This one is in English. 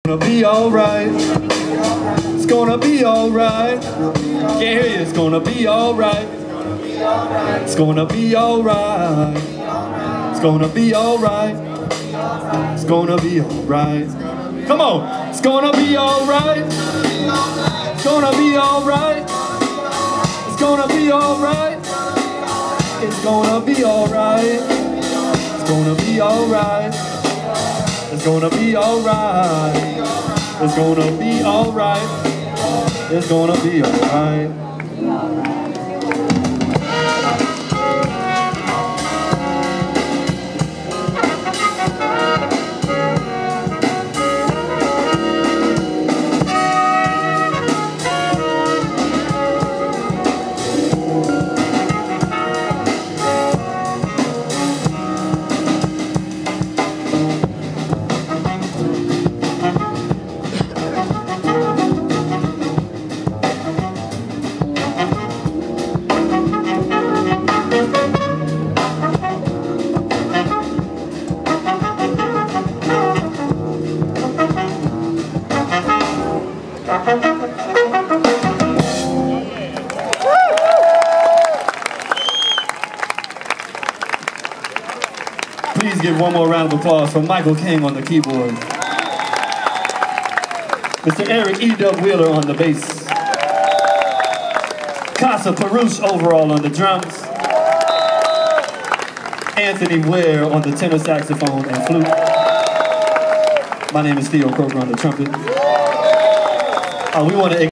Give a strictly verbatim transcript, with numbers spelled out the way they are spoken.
Gonna be alright. It's gonna be alright. Can't hear you. It's gonna be alright. It's gonna be alright. It's gonna be alright. It's gonna be alright. Come on. It's gonna be alright. It's gonna be alright. It's gonna be alright. It's gonna be alright. It's gonna be alright. It's gonna be alright. It's gonna be alright. It's gonna be alright. Please give one more round of applause for Michael King on the keyboard. Mister Eric E. Dub Wheeler on the bass. Casa Peruche overall on the drums. Anthony Ware on the tenor saxophone and flute. My name is Theo Croker on the trumpet. Uh, we want to